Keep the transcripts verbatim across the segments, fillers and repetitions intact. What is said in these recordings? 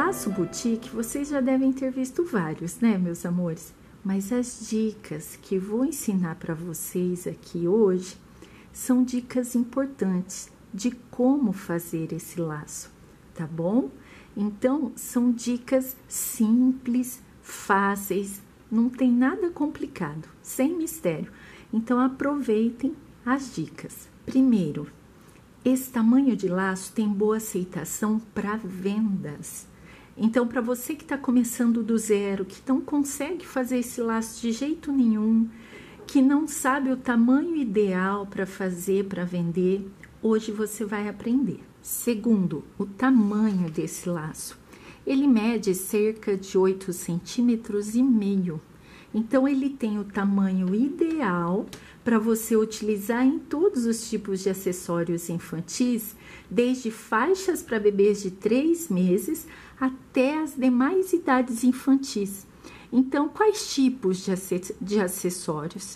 laço boutique, vocês já devem ter visto vários, né, meus amores? Mas as dicas que vou ensinar para vocês aqui hoje são dicas importantes de como fazer esse laço, tá bom? Então, são dicas simples, fáceis, não tem nada complicado, sem mistério. Então, aproveitem as dicas. Primeiro, esse tamanho de laço tem boa aceitação para vendas. Então, para você que está começando do zero, que não consegue fazer esse laço de jeito nenhum, que não sabe o tamanho ideal para fazer, para vender, hoje você vai aprender. Segundo, o tamanho desse laço. Ele mede cerca de oito centímetros e meio. Então, ele tem o tamanho ideal para você utilizar em todos os tipos de acessórios infantis, desde faixas para bebês de três meses até as demais idades infantis. Então, quais tipos de acessórios?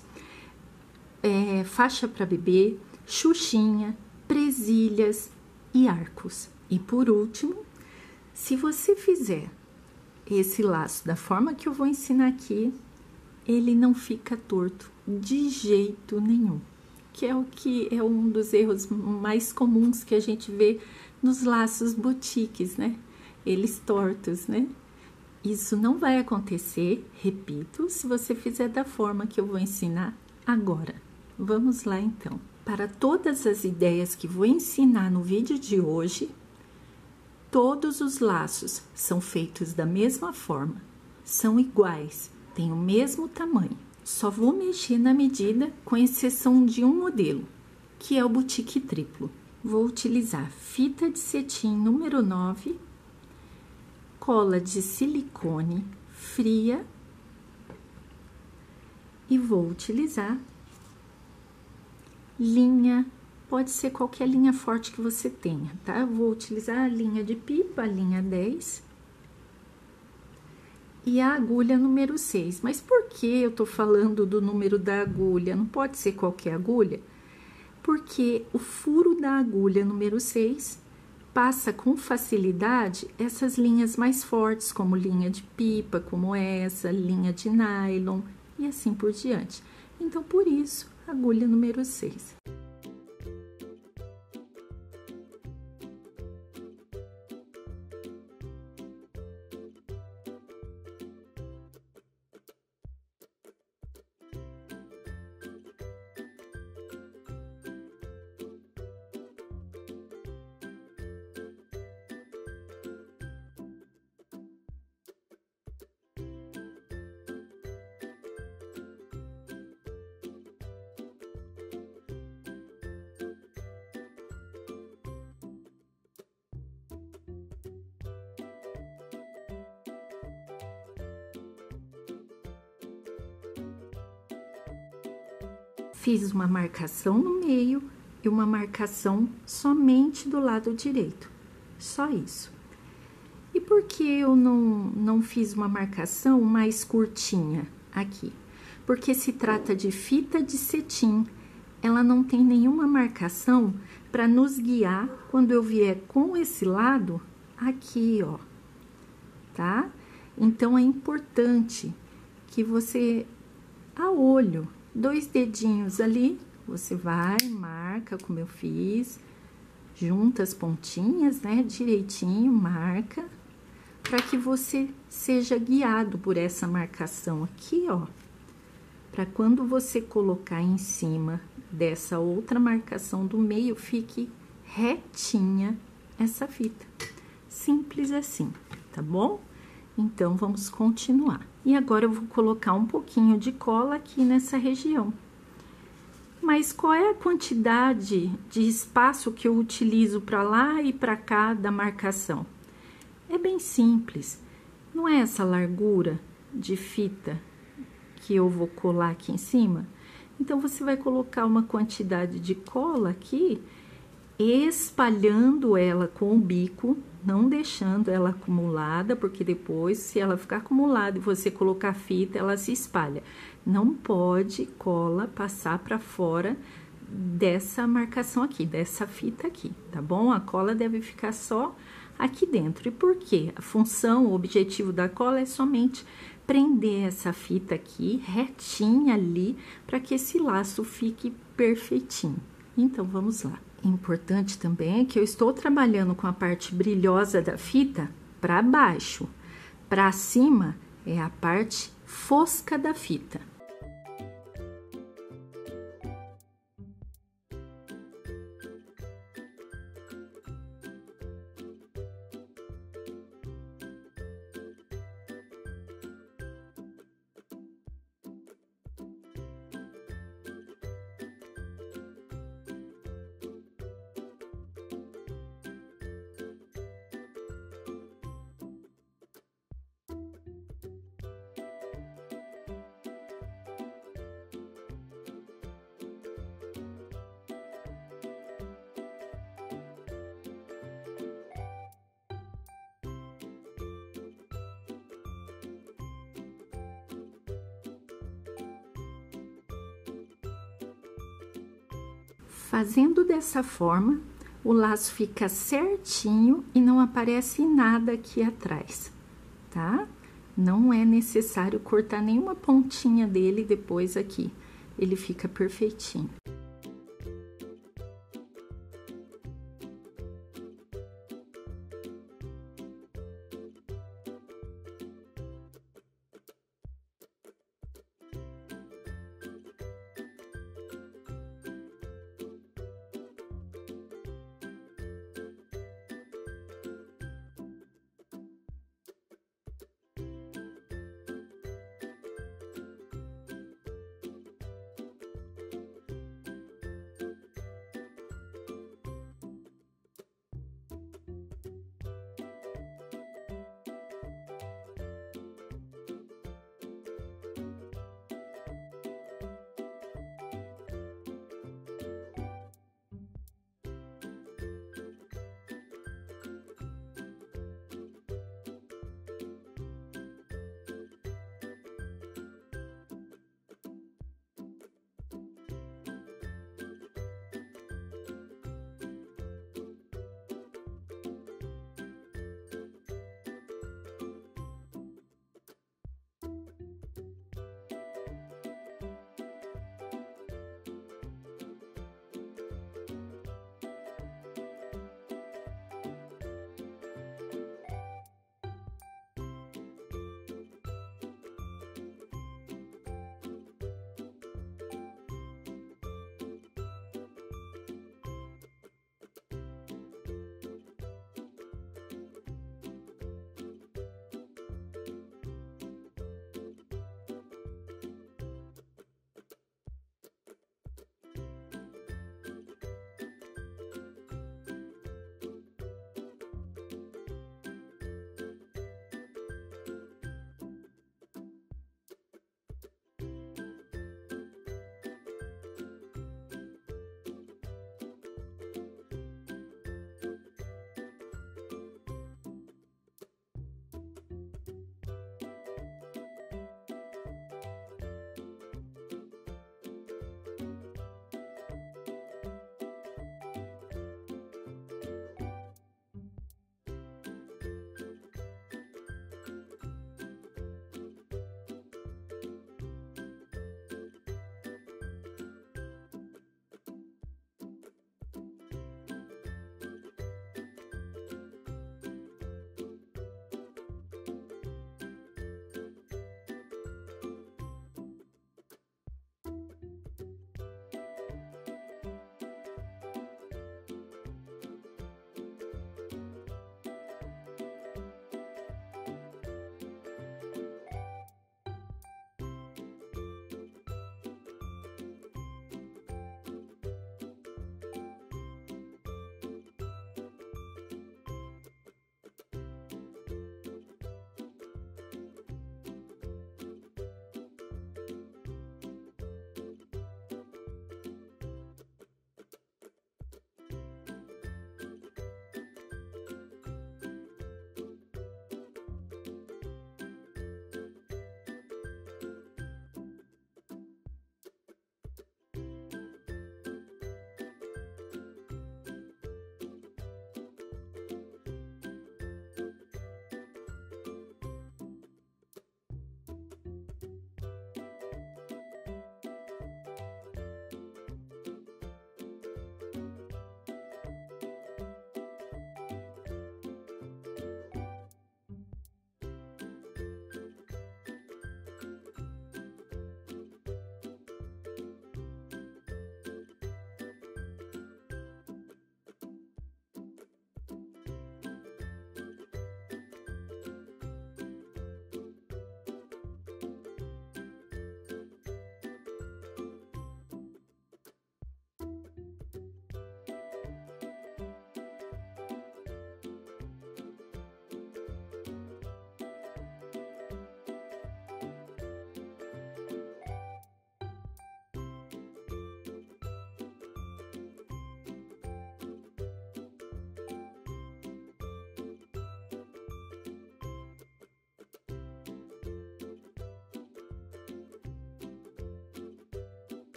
É, faixa para bebê, xuxinha, presilhas e arcos. E por último, se você fizer esse laço da forma que eu vou ensinar aqui, ele não fica torto de jeito nenhum, que é o que é um dos erros mais comuns que a gente vê nos laços boutiques, né? Eles tortos, né? Isso não vai acontecer, repito, se você fizer da forma que eu vou ensinar agora. Vamos lá, então. Para todas as ideias que vou ensinar no vídeo de hoje, todos os laços são feitos da mesma forma, são iguais, têm o mesmo tamanho. Só vou mexer na medida, com exceção de um modelo, que é o boutique triplo. Vou utilizar fita de cetim número nove, cola de silicone fria e vou utilizar linha, pode ser qualquer linha forte que você tenha, tá? Eu vou utilizar a linha de pipa, a linha dez e a agulha número seis. Mas por que eu tô falando do número da agulha? Não pode ser qualquer agulha? Porque o furo da agulha número seis passa com facilidade essas linhas mais fortes, como linha de pipa, como essa, linha de nylon e assim por diante. Então, por isso, agulha número seis. Fiz uma marcação no meio e uma marcação somente do lado direito, só isso. E por que eu não, não fiz uma marcação mais curtinha aqui? Porque se trata de fita de cetim, ela não tem nenhuma marcação para nos guiar quando eu vier com esse lado aqui, ó, tá? Então, é importante que você, a olho, dois dedinhos ali, você vai, marca como eu fiz, junta as pontinhas, né, direitinho, marca, para que você seja guiado por essa marcação aqui, ó, para quando você colocar em cima dessa outra marcação do meio, fique retinha essa fita. Simples assim, tá bom? Então, vamos continuar. E agora, eu vou colocar um pouquinho de cola aqui nessa região. Mas qual é a quantidade de espaço que eu utilizo para lá e para cá da marcação? É bem simples. Não é essa largura de fita que eu vou colar aqui em cima? Então, você vai colocar uma quantidade de cola aqui, espalhando ela com o bico, não deixando ela acumulada, porque depois, se ela ficar acumulada e você colocar fita, ela se espalha. Não pode cola passar para fora dessa marcação aqui, dessa fita aqui, tá bom? A cola deve ficar só aqui dentro. E por quê? A função, o objetivo da cola é somente prender essa fita aqui retinha ali para que esse laço fique perfeitinho. Então, vamos lá. Importante também é que eu estou trabalhando com a parte brilhosa da fita para baixo. Para cima é a parte fosca da fita. Fazendo dessa forma, o laço fica certinho e não aparece nada aqui atrás, tá? Não é necessário cortar nenhuma pontinha dele depois aqui, ele fica perfeitinho.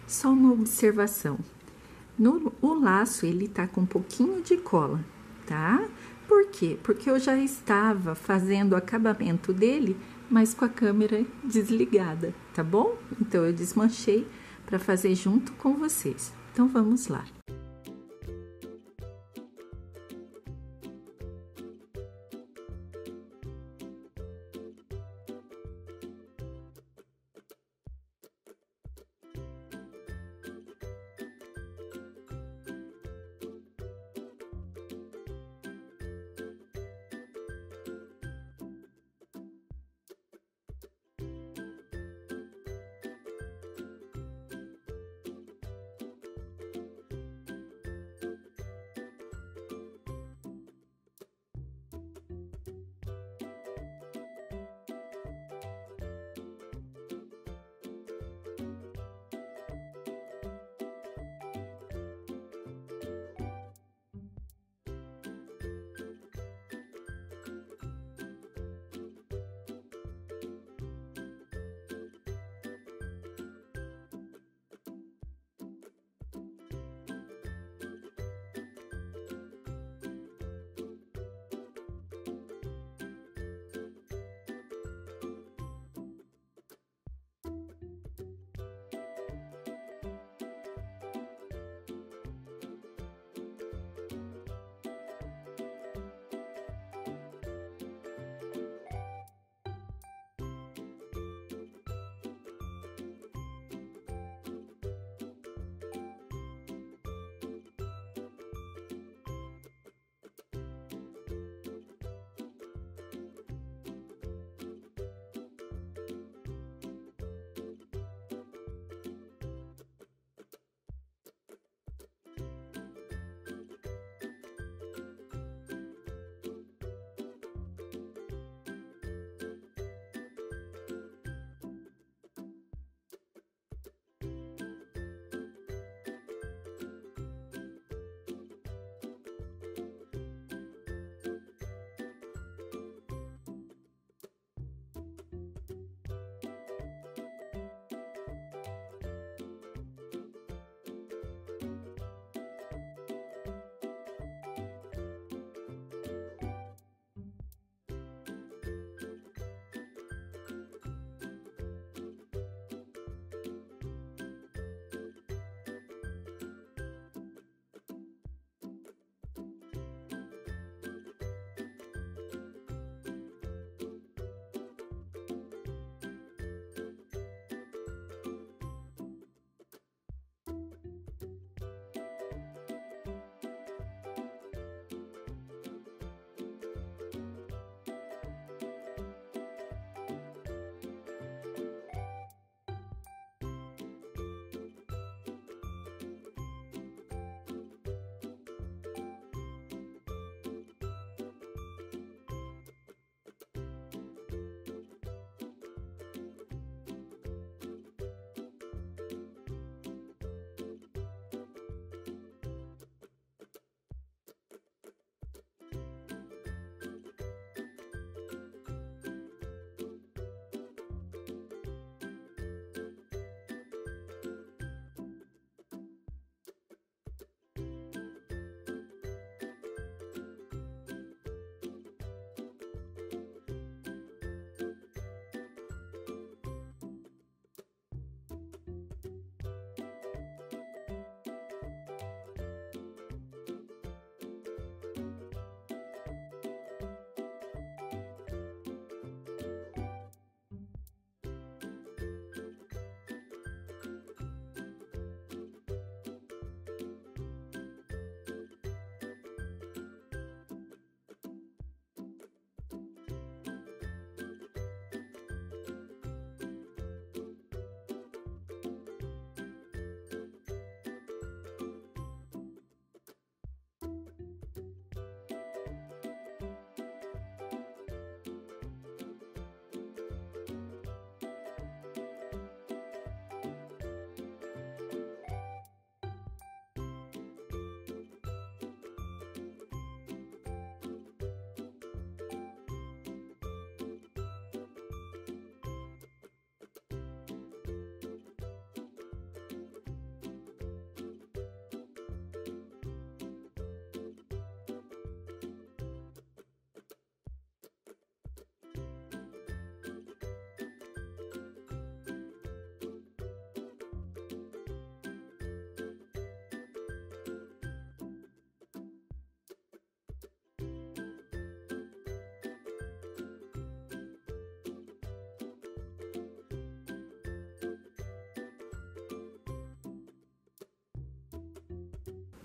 Só uma observação. No, o laço, ele tá com um pouquinho de cola, tá? Por quê? Porque eu já estava fazendo o acabamento dele, mas com a câmera desligada, tá bom? Então, eu desmanchei para fazer junto com vocês. Então, vamos lá.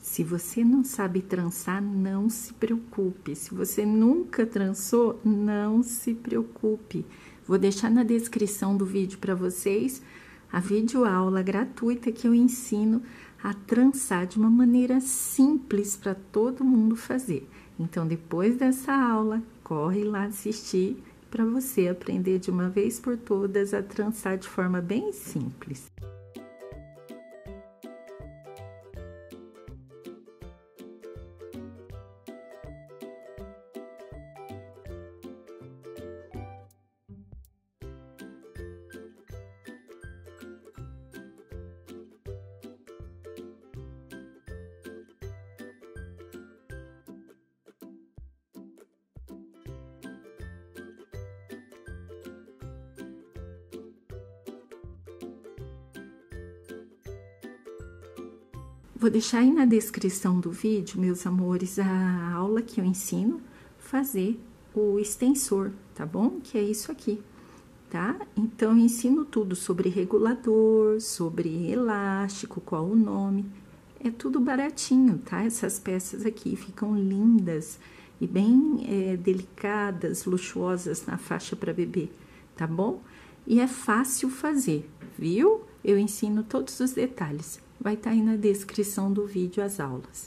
Se você não sabe trançar, não se preocupe. Se você nunca trançou, não se preocupe. Vou deixar na descrição do vídeo para vocês a videoaula gratuita que eu ensino a trançar de uma maneira simples para todo mundo fazer. Então, depois dessa aula, corre lá assistir para você aprender de uma vez por todas a trançar de forma bem simples. Vou deixar aí na descrição do vídeo, meus amores, a aula que eu ensino fazer o extensor, tá bom? Que é isso aqui, tá? Então, eu ensino tudo sobre regulador, sobre elástico, qual o nome. É tudo baratinho, tá? Essas peças aqui ficam lindas e bem é, delicadas, luxuosas na faixa para bebê, tá bom? E é fácil fazer, viu? Eu ensino todos os detalhes. Vai estar aí na descrição do vídeo as aulas.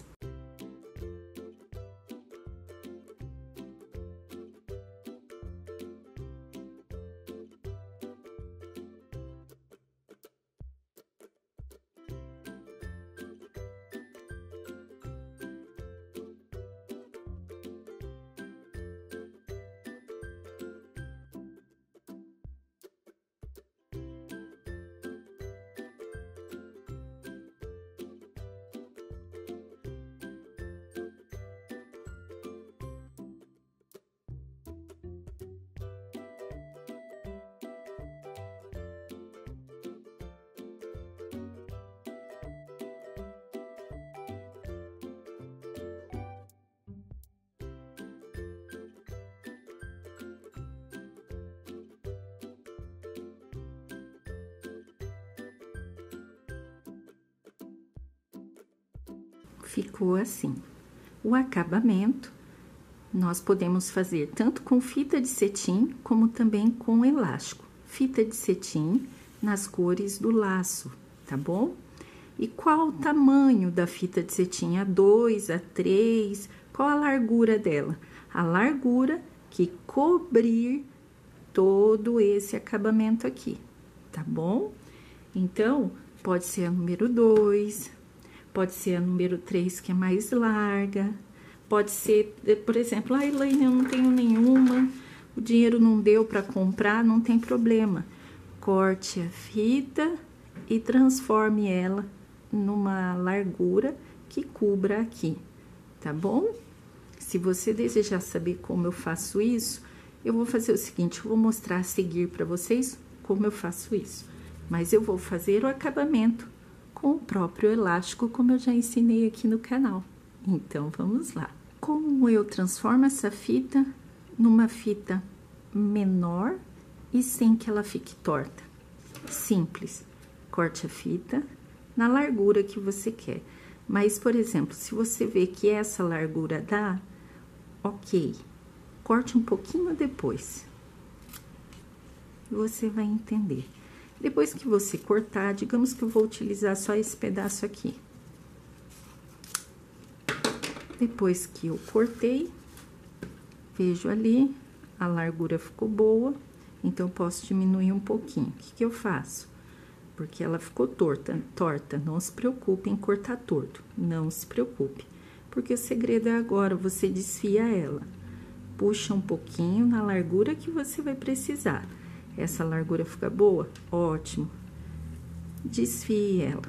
Ficou assim. O acabamento, nós podemos fazer tanto com fita de cetim, como também com elástico. Fita de cetim nas cores do laço, tá bom? E qual o tamanho da fita de cetim? A dois, a três, qual a largura dela? A largura que cobrir todo esse acabamento aqui, tá bom? Então, pode ser a número dois... Pode ser a número três, que é mais larga. Pode ser, por exemplo, ah, Elaine, eu não tenho nenhuma, o dinheiro não deu para comprar, não tem problema. Corte a fita e transforme ela numa largura que cubra aqui, tá bom? Se você desejar saber como eu faço isso, eu vou fazer o seguinte, eu vou mostrar a seguir para vocês como eu faço isso. Mas eu vou fazer o acabamento com o próprio elástico, como eu já ensinei aqui no canal. Então, vamos lá. Como eu transformo essa fita numa fita menor e sem que ela fique torta? Simples. Corte a fita na largura que você quer. Mas, por exemplo, se você vê que essa largura dá, ok. Corte um pouquinho depois. Você vai entender. Depois que você cortar, digamos que eu vou utilizar só esse pedaço aqui. Depois que eu cortei, vejo ali, a largura ficou boa, então eu posso diminuir um pouquinho. O que que eu faço? Porque ela ficou torta, torta, não se preocupe em cortar torto, não se preocupe. Porque o segredo é agora, você desfia ela. Puxa um pouquinho na largura que você vai precisar. Essa largura fica boa? Ótimo. Desfie ela.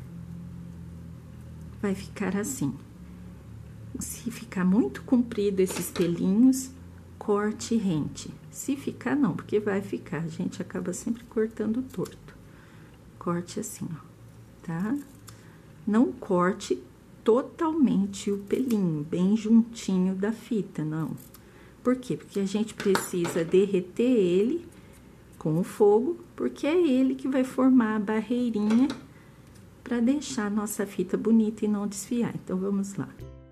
Vai ficar assim. Se ficar muito comprido esses pelinhos, corte e rente. Se ficar, não, porque vai ficar. A gente acaba sempre cortando torto. Corte assim, ó, tá? Não corte totalmente o pelinho, bem juntinho da fita, não. Por quê? Porque a gente precisa derreter ele com o fogo, porque é ele que vai formar a barreirinha para deixar a nossa fita bonita e não desfiar. Então, vamos lá.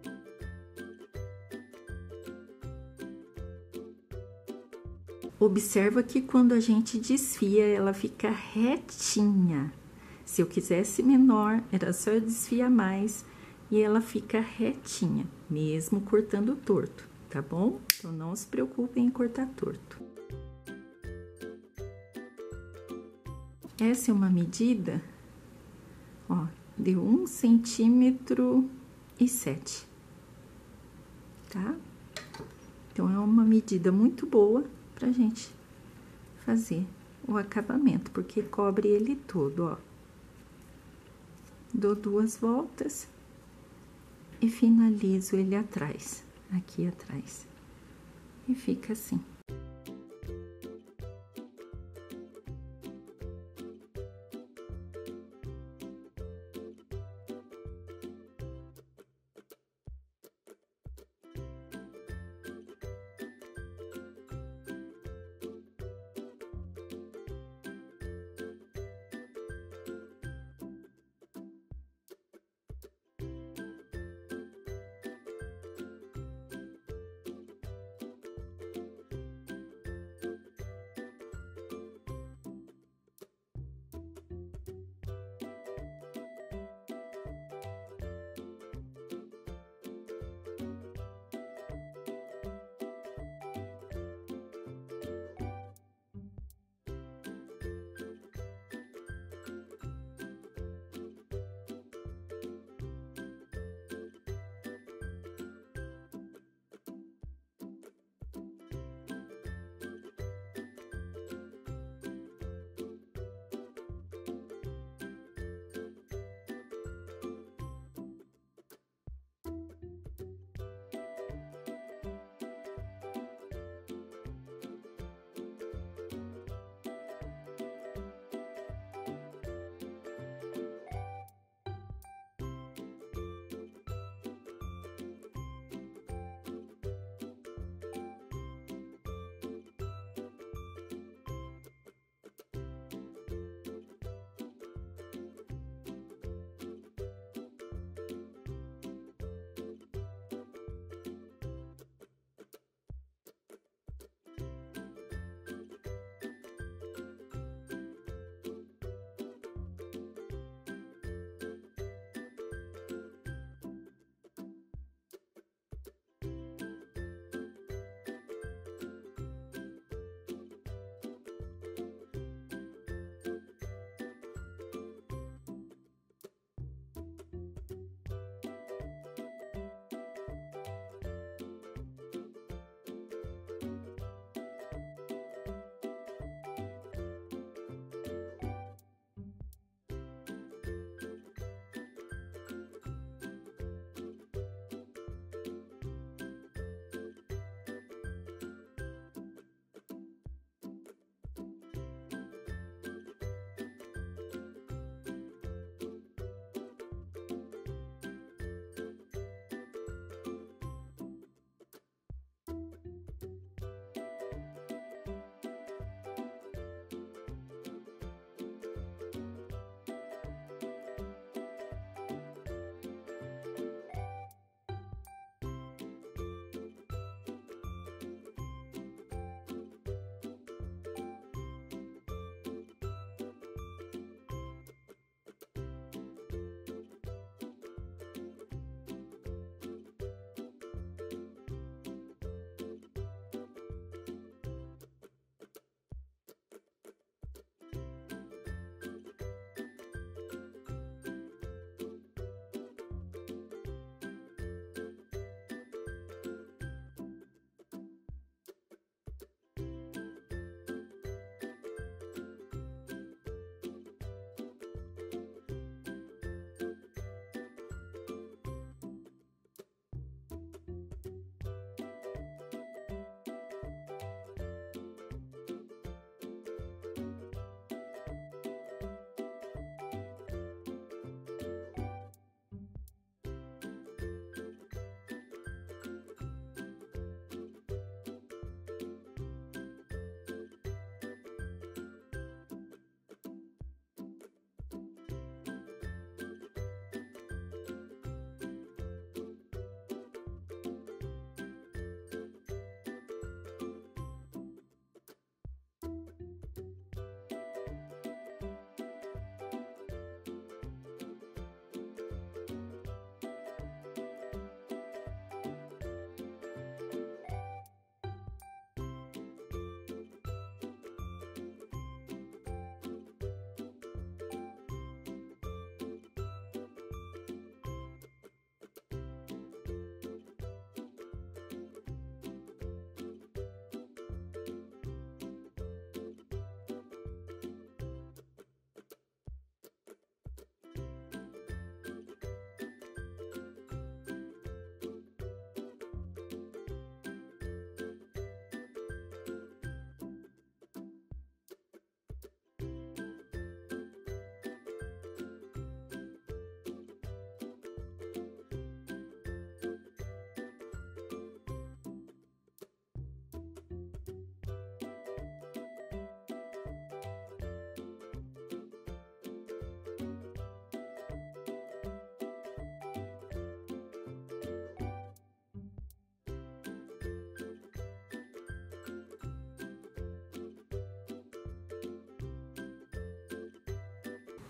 Observa que quando a gente desfia, ela fica retinha. Se eu quisesse menor, era só eu desfiar mais e ela fica retinha, mesmo cortando torto, tá bom? Então, não se preocupem em cortar torto. Essa é uma medida, ó, de um centímetro e sete, tá? Então, é uma medida muito boa pra gente fazer o acabamento, porque cobre ele todo, ó. Dou duas voltas e finalizo ele atrás, aqui atrás. E fica assim.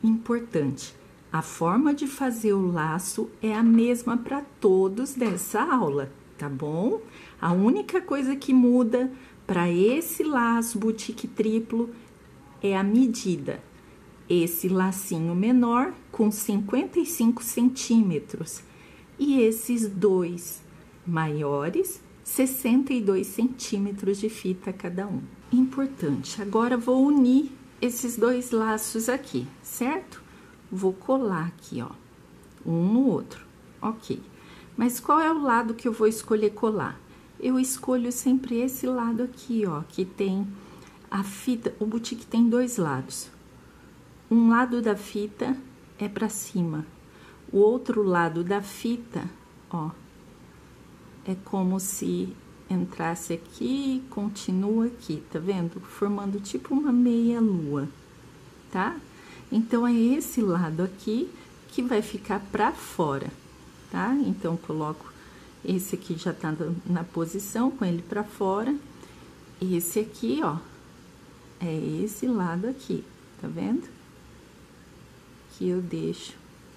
importante, a forma de fazer o laço é a mesma para todos dessa aula, tá bom? A única coisa que muda para esse laço boutique triplo é a medida. Esse lacinho menor com cinquenta e cinco centímetros e esses dois maiores, sessenta e dois centímetros de fita cada um. Importante, agora vou unir esses dois laços aqui, certo? Vou colar aqui, ó, um no outro, ok. Mas qual é o lado que eu vou escolher colar? Eu escolho sempre esse lado aqui, ó, que tem a fita, o boutique tem dois lados. Um lado da fita é para cima, o outro lado da fita, ó, é como se entrasse aqui e continua aqui, tá vendo? Formando tipo uma meia lua, tá? Então, é esse lado aqui que vai ficar pra fora, tá? Então, coloco esse aqui já tá na posição, com ele pra fora. Esse aqui, ó, é esse lado aqui, tá vendo? Que eu deixo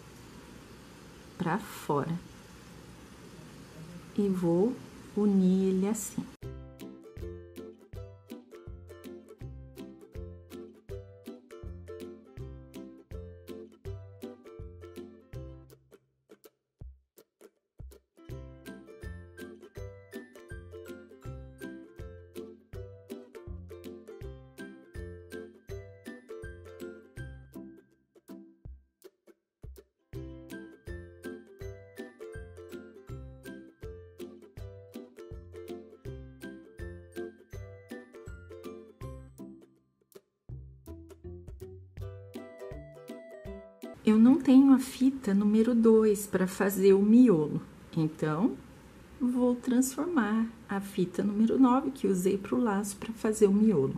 pra fora. E vou unir ele assim. Eu não tenho a fita número dois para fazer o miolo, então, vou transformar a fita número nove, que usei para o laço, para fazer o miolo.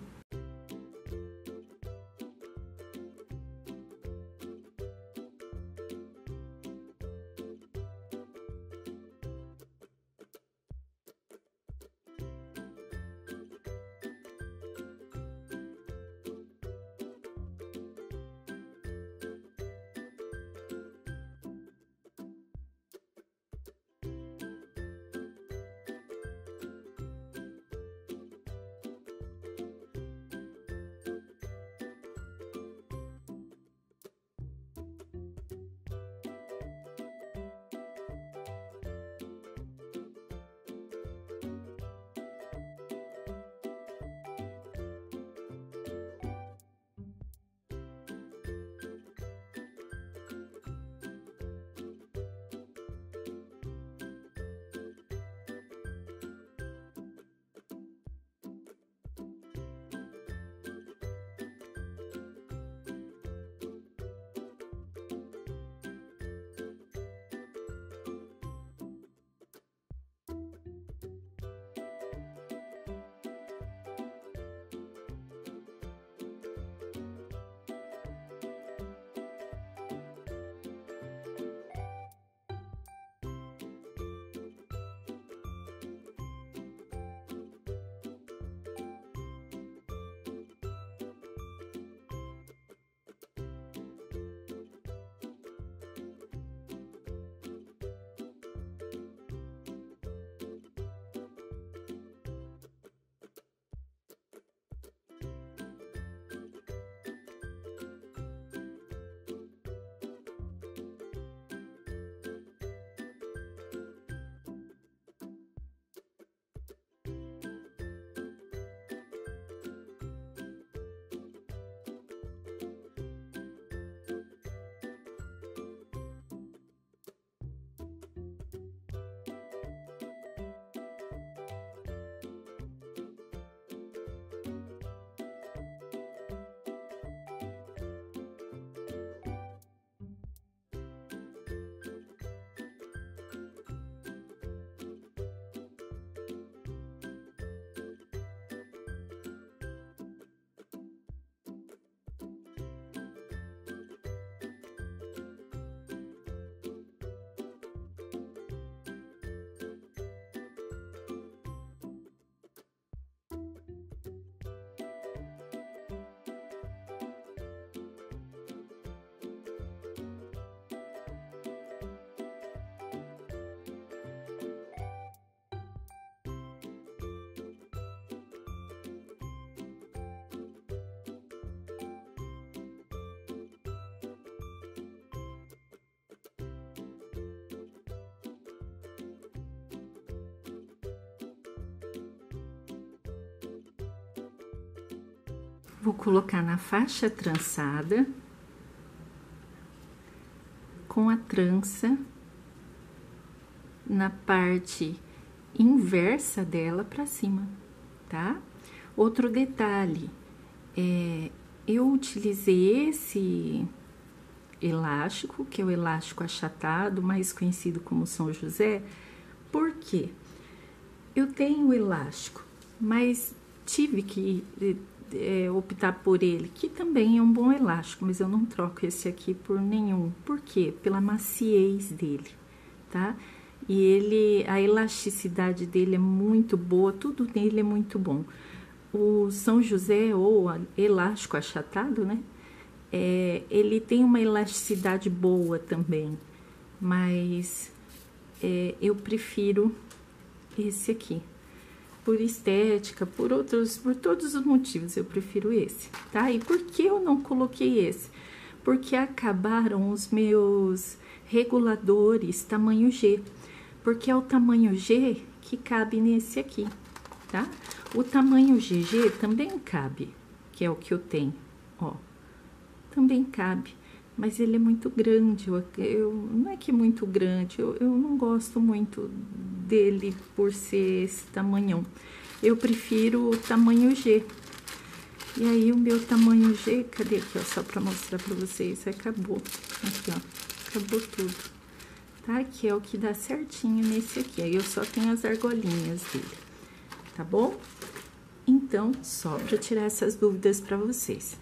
Vou colocar na faixa trançada, com a trança na parte inversa dela para cima, tá? Outro detalhe, é, eu utilizei esse elástico, que é o elástico achatado, mais conhecido como São José, porque eu tenho o elástico, mas tive que é, optar por ele, que também é um bom elástico, mas eu não troco esse aqui por nenhum. Por quê? Pela maciez dele, tá? E ele, a elasticidade dele é muito boa, tudo nele é muito bom. O São José, ou elástico achatado, né? É, ele tem uma elasticidade boa também, mas é, eu prefiro esse aqui. Por estética, por outros, por todos os motivos, eu prefiro esse, tá? E por que eu não coloquei esse? Porque acabaram os meus reguladores tamanho G, porque é o tamanho G que cabe nesse aqui, tá? O tamanho G G também cabe, que é o que eu tenho, ó, também cabe, mas ele é muito grande, eu, eu não é que é muito grande, eu, eu não gosto muito dele por ser esse tamanhão. Eu prefiro o tamanho G. E aí, o meu tamanho G, cadê aqui, ó, só pra mostrar pra vocês, acabou. Aqui, ó, acabou tudo. Tá? Que é o que dá certinho nesse aqui. Aí, eu só tenho as argolinhas dele, tá bom? Então, só pra tirar essas dúvidas pra vocês.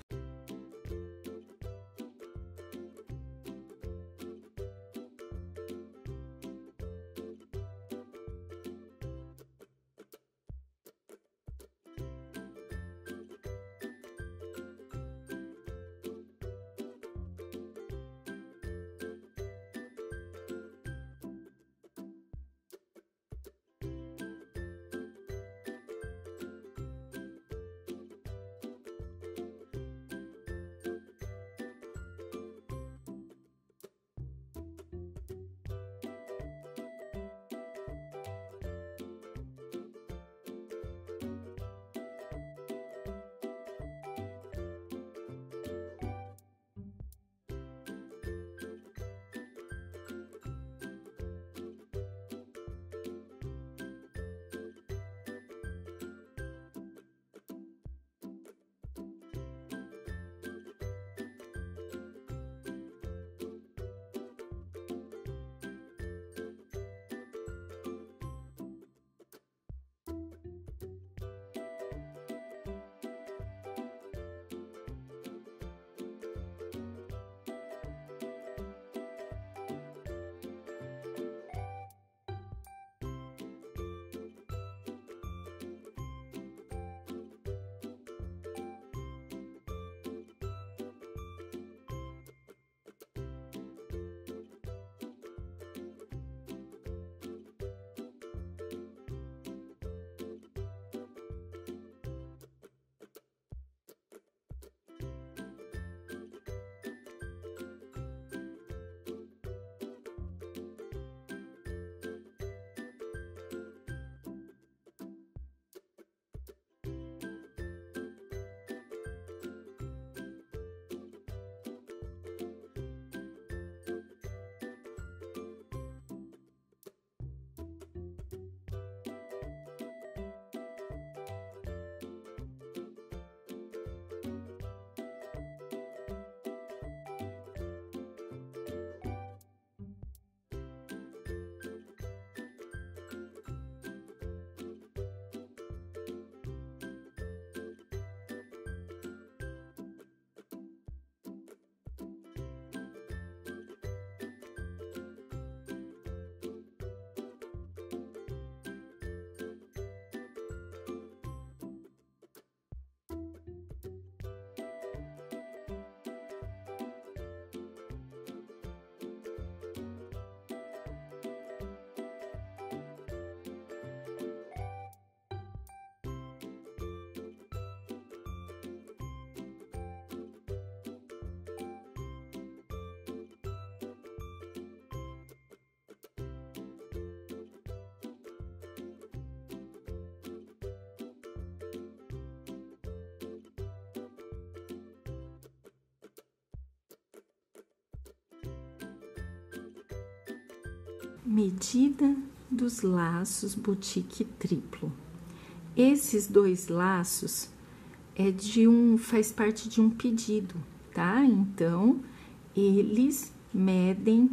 Medida dos laços boutique triplo. Esses dois laços é de um, faz parte de um pedido, tá? Então, eles medem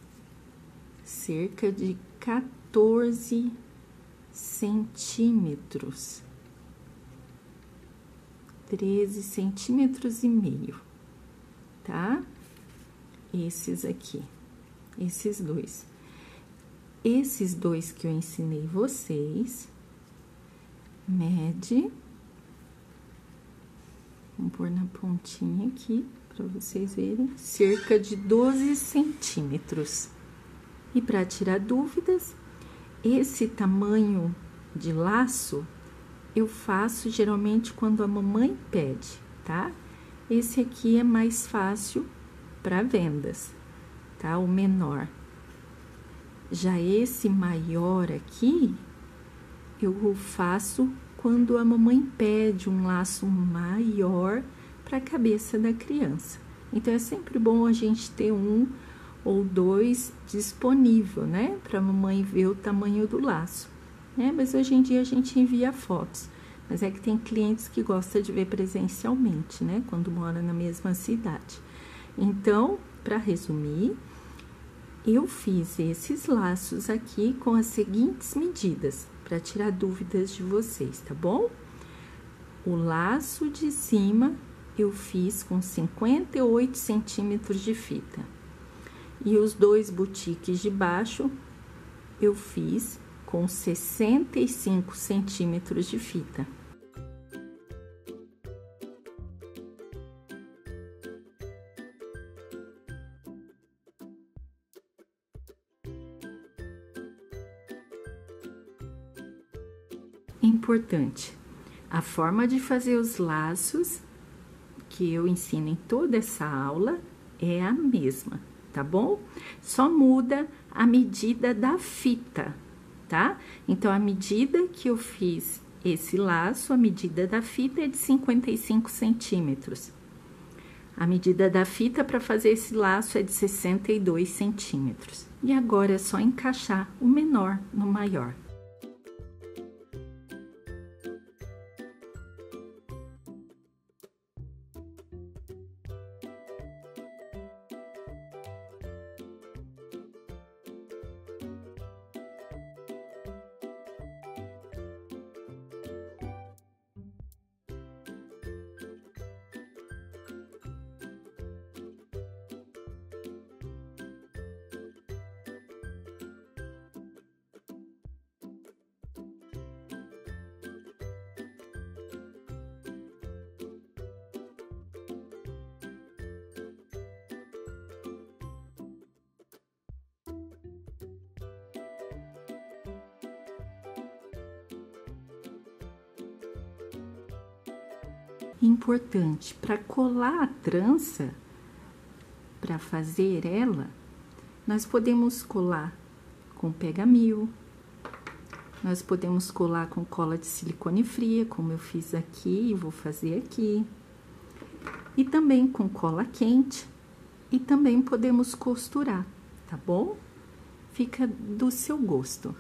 cerca de quatorze centímetros. treze centímetros e meio, tá? Esses aqui, esses dois. Esses dois que eu ensinei vocês, mede, vamos pôr na pontinha aqui, para vocês verem, cerca de doze centímetros. E para tirar dúvidas, esse tamanho de laço, eu faço geralmente quando a mamãe pede, tá? Esse aqui é mais fácil para vendas, tá? O menor. Já esse maior aqui, eu faço quando a mamãe pede um laço maior para a cabeça da criança. Então, é sempre bom a gente ter um ou dois disponível, né? Para a mamãe ver o tamanho do laço, né? Mas hoje em dia a gente envia fotos. Mas é que tem clientes que gostam de ver presencialmente, né? Quando mora na mesma cidade. Então, para resumir, eu fiz esses laços aqui com as seguintes medidas, para tirar dúvidas de vocês, tá bom? O laço de cima eu fiz com cinquenta e oito centímetros de fita. E os dois boutiques de baixo eu fiz com sessenta e cinco centímetros de fita. Importante, a forma de fazer os laços que eu ensino em toda essa aula é a mesma, tá bom? Só muda a medida da fita, tá? Então, a medida que eu fiz esse laço, a medida da fita é de cinquenta e cinco centímetros. A medida da fita para fazer esse laço é de sessenta e dois centímetros. E agora é só encaixar o menor no maior. Importante, para colar a trança, para fazer ela, nós podemos colar com pega-mil, nós podemos colar com cola de silicone fria, como eu fiz aqui e vou fazer aqui, e também com cola quente, e também podemos costurar, tá bom? Fica do seu gosto.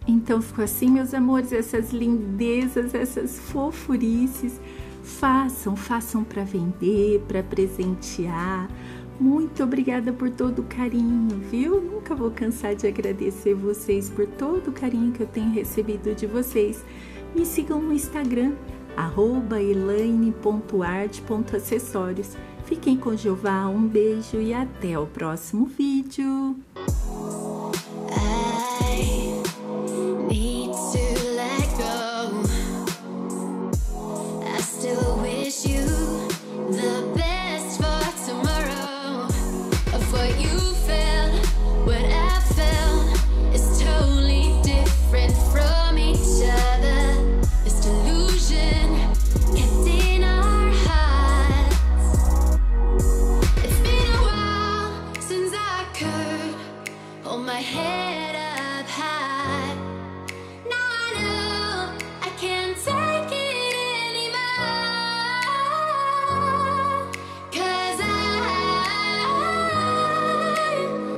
Então ficou assim, meus amores, essas lindezas, essas fofurices. Façam, façam para vender, para presentear. Muito obrigada por todo o carinho, viu? Nunca vou cansar de agradecer vocês por todo o carinho que eu tenho recebido de vocês. Me sigam no Instagram, arroba elaine ponto arte ponto acessórios. Fiquem com Jeová, um beijo e até o próximo vídeo. My head